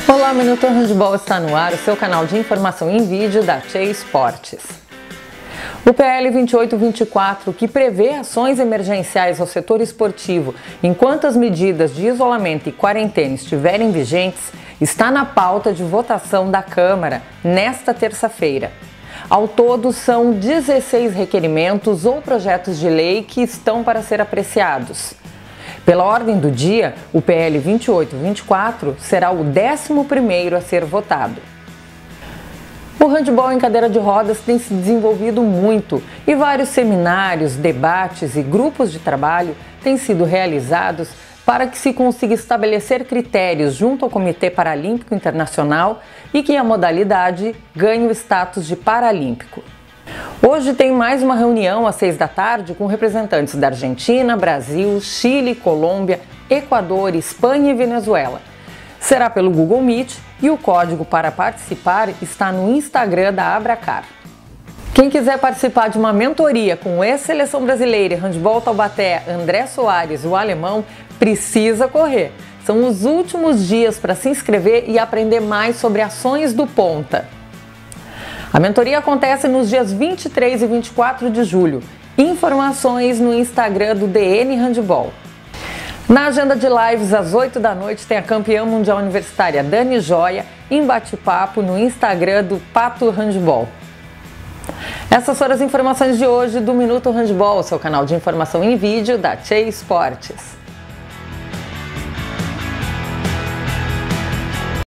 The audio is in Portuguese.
Olá, Minuto Handball está no ar, o seu canal de informação em vídeo da Tchê Esportes. O PL 2824, que prevê ações emergenciais ao setor esportivo enquanto as medidas de isolamento e quarentena estiverem vigentes, está na pauta de votação da Câmara nesta terça-feira. Ao todo, são 16 requerimentos ou projetos de lei que estão para ser apreciados. Pela ordem do dia, o PL 2824 será o 11º a ser votado. O handebol em cadeira de rodas tem se desenvolvido muito e vários seminários, debates e grupos de trabalho têm sido realizados para que se consiga estabelecer critérios junto ao Comitê Paralímpico Internacional e que a modalidade ganhe o status de paralímpico. Hoje tem mais uma reunião às 6 da tarde com representantes da Argentina, Brasil, Chile, Colômbia, Equador, Espanha e Venezuela. Será pelo Google Meet e o código para participar está no Instagram da Abracar. Quem quiser participar de uma mentoria com o ex-seleção brasileira e handebol Taubaté, André Soares, o alemão, precisa correr. São os últimos dias para se inscrever e aprender mais sobre ações do ponta. A mentoria acontece nos dias 23 e 24 de julho. Informações no Instagram do DN Handebol. Na agenda de lives, às 8 da noite, tem a campeã mundial universitária Dani Joia em bate-papo no Instagram do Pato Handebol. Essas foram as informações de hoje do Minuto Handebol, seu canal de informação em vídeo da Tchê Esportes.